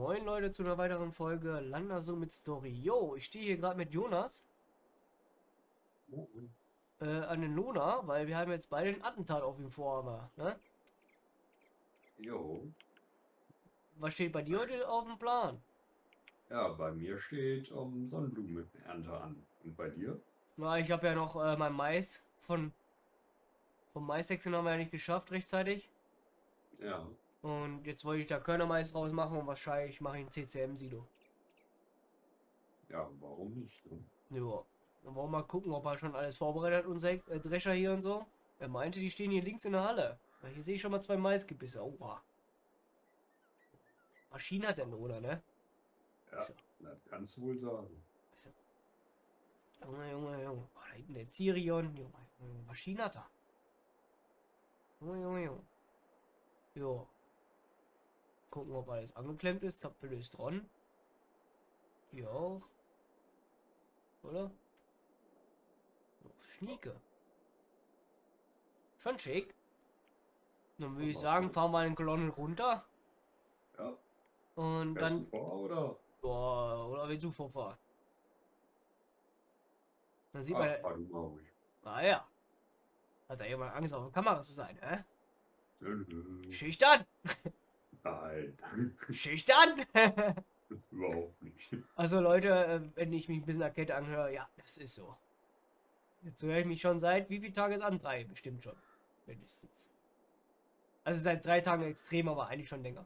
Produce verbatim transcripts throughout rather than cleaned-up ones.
Moin Leute zu einer weiteren Folge Landerso mit Story. Yo, ich stehe hier gerade mit Jonas äh, an den Lona, weil wir haben jetzt beide ein Attentat auf ihn vor, ne? Jo. Was steht bei dir heute auf dem Plan? Ja, bei mir steht um, Sonnenblumenernte an. Und bei dir? Na, ich habe ja noch äh, mein Mais von vom Maishäckchen haben wir ja nicht geschafft rechtzeitig. Ja. Und jetzt wollte ich da Körnermais rausmachen und wahrscheinlich mache ich ein C C M-Silo. Ja, warum nicht? Ne? Ja. Dann wollen wir mal gucken, ob er schon alles vorbereitet hat, unser äh, Drescher hier und so. Er meinte, die stehen hier links in der Halle. Ja, hier sehe ich schon mal zwei Maisgebisse. Oha. Maschinen hat er nur, oder ne? Ja, so. Das kannst du wohl sagen. So. Junge, Junge, Junge. Oh, da hinten der Zirion. Junge, Junge, Maschinen hat er. Junge, Junge, Junge. Jo. Gucken, ob alles angeklemmt ist. Zapfel ist dran. Hier auch. Oder? Oh, Schnieke. Schon schick. Dann würde ich sagen, fahren wir in Kolonnen runter. Ja. Und Fährst dann. du vor, oder? Boah, oder willst du vorfahren? Dann sieht Ach, man. fahr du mal ruhig. Ah ja. Hat da jemand Angst, auf der Kamera zu sein, hä? Nö, nö. Schüchtern! Nein. Schüchtern! Überhaupt nicht. Also Leute, äh, wenn ich mich ein bisschen erkältet anhöre, ja, das ist so. So höre ich mich schon seit wie viele Tage es an? Drei, bestimmt schon. Mindestens. Also seit drei Tagen extrem, aber eigentlich schon länger.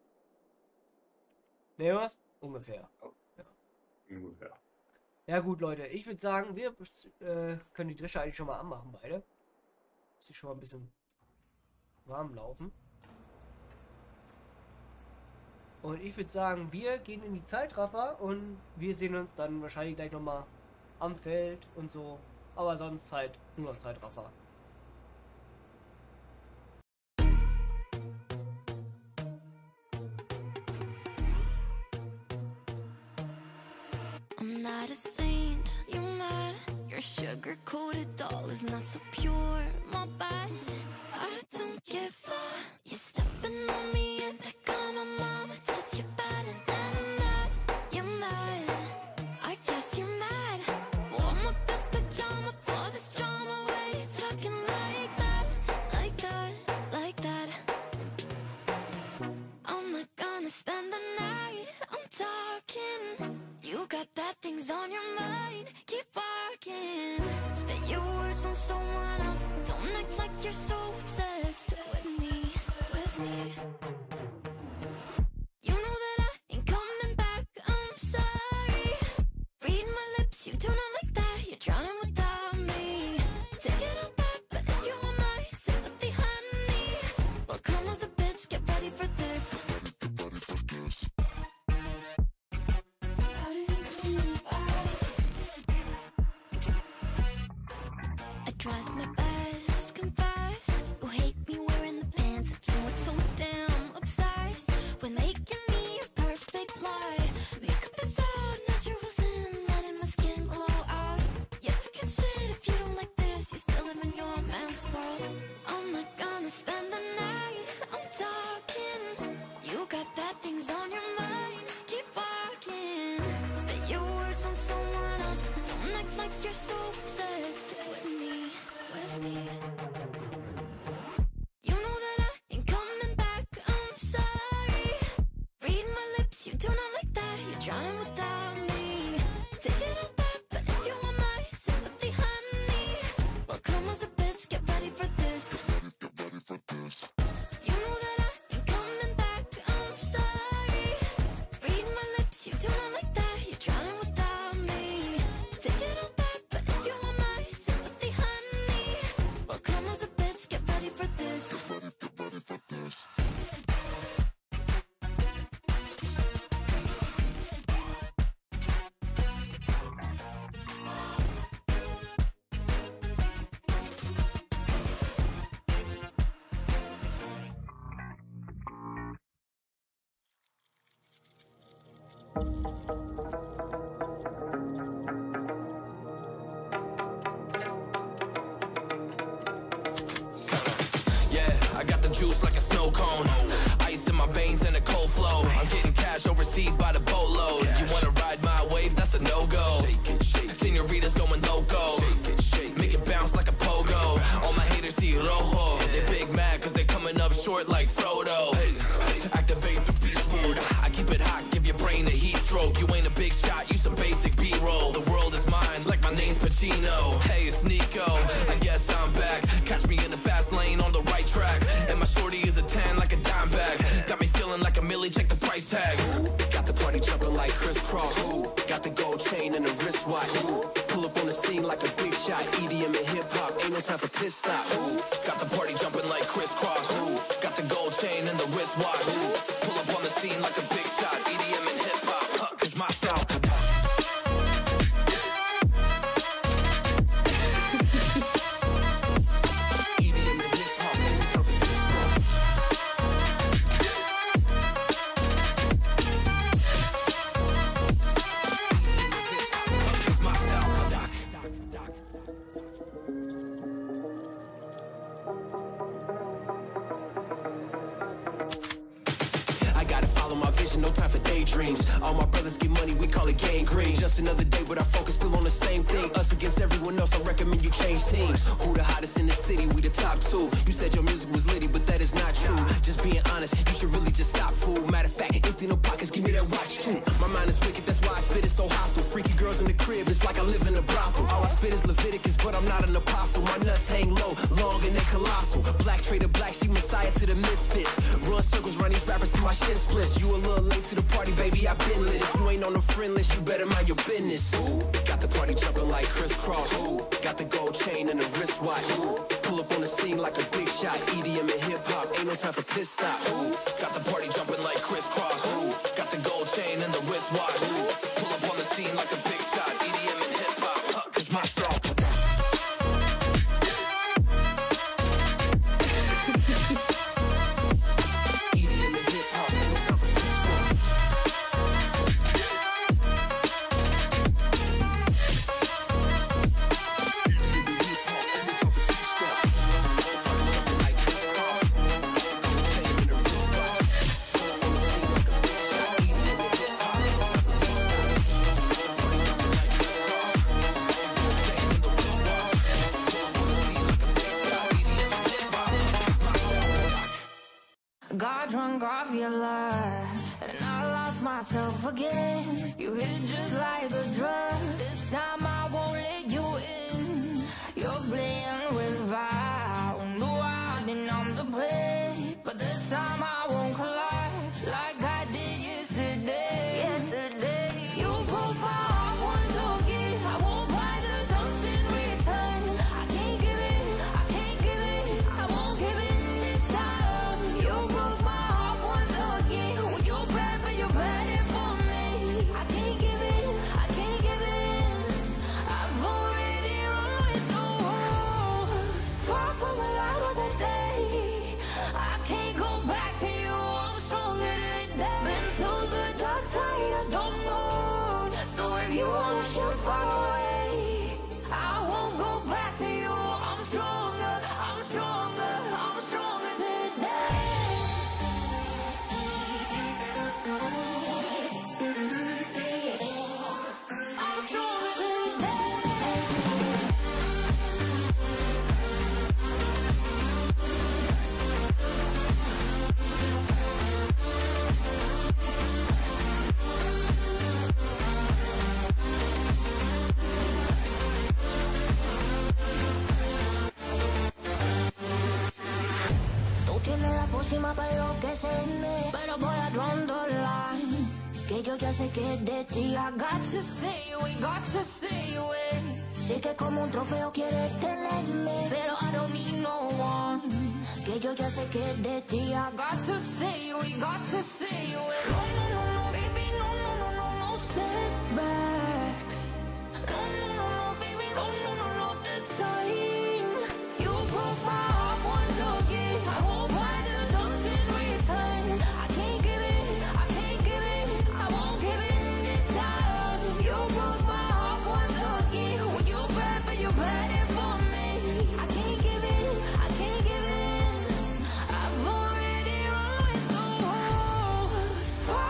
Ne, was? Ungefähr. Ja. Ungefähr. Ja gut, Leute, ich würde sagen, wir äh, können die Drescher eigentlich schon mal anmachen, beide. Dass sie schon mal ein bisschen warm laufen. Und ich würde sagen, wir gehen in die Zeitraffer und wir sehen uns dann wahrscheinlich gleich nochmal am Feld und so. Aber sonst halt nur noch Zeitraffer. I'm not a saint, you're mad. Your sugar-coated doll is not so pure, my bad. I don't give a. You're stepping on me and that got my mama touch you better than that. You're mad, I guess you're mad. Wore my best pajama for this drama. When you talking like that, like that, like that. I'm not gonna spend the night, I'm talking. You got bad things on your mind, keep walking. Spit your words on someone else. Don't act like you're so obsessed with me, with me. You know that I ain't coming back, I'm sorry. Read my lips, you do not like that. You're drowning without me. Take it all back, but if you want my sympathy, honey, well come as a bitch, get ready for this. I tries my best, confess. You hate me wearing the pants. You were so damn obsessed with making me a perfect lie. Makeup is out, natural in, letting my skin glow out. You took a shit if you don't like this. You still live in your man's world. I'm not gonna spend the night. I'm talking. You got bad things on your mind. Keep walking. Spit your words on someone else. Don't act like you're so obsessed with me, with me. You know that I ain't coming back, I'm sorry. Read my lips, you do not like that. You're drowning without me. Take it all back, but if you want my sympathy, honey, well come as a bitch, get ready for this. You know that I ain't coming back, I'm sorry. Read my lips, you do not like that. You're drowning without me. Take it all back, but if you want my sympathy, honey, well come as a bitch, get ready for this. Yeah, I got the juice like a snow cone. Ice in my veins and a cold flow. I'm getting cash. cash overseas by the boatload. You wanna ride my wave? That's a no-go. Shake it, shake it. Senoritas going loco. Shake it, shake it. Make it bounce like a pogo. All my haters see rojo. They big mad cause they coming up short like Frodo. Hey, activate the beast mode. I keep it hot, give your brain a heat stroke. You ain't a big shot, you some basic B-roll. The world is mine, like my name's Pacino. Hey, it's Nico, I guess I'm back. Catch me in the fast lane on the right track. And my shorty is a ten like a dime bag. Got me feeling like a millie, check the price tag. Got the party jumping like crisscross. Got the gold chain and the wristwatch. Pull up on the scene like a big shot. E D M and hip hop, ain't no time for piss stop. Got the party jumping like crisscross. Got the gold chain and the wristwatch. Pull up on the scene like a big shot. E D M and hip hop, huh, cause my style. No time for daydreams. All my brothers get money, we call it gang green. Just another day, but our focus still on the same thing. Us against everyone else, I recommend you change teams. Who the hottest in the city? We the top two. You said your music was litty, but that is not true. Just being honest, you should really just stop, fool. Matter of fact, empty no pockets, give me that watch too. My mind is wicked, that's why I spit it so hostile. Freaky girls in the crib, it's like I live in a brothel. All I spit is Leviticus, but I'm not an apostle. My nuts hang low, long and they colossal. Black trader, black sheep, messiah to the misfits. Run circles, run these rappers to my shin splits. You a little late to the party, baby, I been lit. If you ain't on the friend list, you better mind your business. Ooh, got the party jumping like crisscross. Ooh, got the gold chain and the wristwatch. Ooh, pull up on the scene like a big shot. E D M and hip hop, ain't no time for piss stop. Ooh, got the party jumping like crisscross. Ooh, got the gold chain and the wristwatch. Ooh, pull up on the scene like a big shot. E D M and hip hop, huh, cause my strong. Got drunk off your love, and I lost myself again. You hit just like a drug. This time I won't let you in. You're playing with fire. No, I didn't on the prey, but this time I won't collide like I did yesterday. Yesterday, you broke my heart once again. I won't buy the dust in return. I can't give it, I can't give it, I won't give it this time. You broke my heart once again. Well, you're bad, but you're bad it for me. I can't give it, I can't give it. I've already run with the world, far from the light of the day. I can't go back to you, I'm stronger today. Been to the dark side, I don't know. So if you wanna shoot far away, I won't go back to you. I'm stronger, I'm stronger, I'm stronger today. I'm stronger today. Tú tienes la pócima para enloquecerme, pero voy a draw the line. Que yo ya sé que es de ti. I got to stay away, got to stay away. Sé que como un trofeo quieres tenerme, pero I don't need no one. Que yo ya sé que es de ti. I got to stay away, got to stay away. No, no, no, no, baby, no, no, no, no, no setbacks. No, no, no, no, baby, no, no, no, no, this time. You broke my heart once again. I won't buy the dust in return. I can't give it, I can't give it, I won't give it this time. You broke my heart once again. Well, you're bad, but you're bad it for me. I can't give it, I can't give it. I've already run with the world, far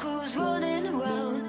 circles rolling around.